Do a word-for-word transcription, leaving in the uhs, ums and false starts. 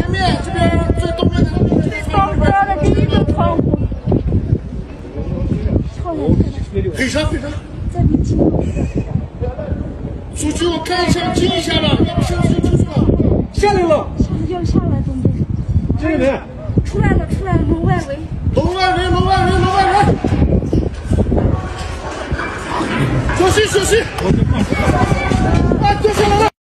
对面这边最东面的这个到这儿的第一个窗户。超远的。 黑车，黑车。 这里进。 出去我看一下，听一下吧，要不下去就出去了。 下来了。 要下来，东北。 这个人。 出来了，出来了，楼外围。 楼外围，楼外围，楼外围。小心，小心。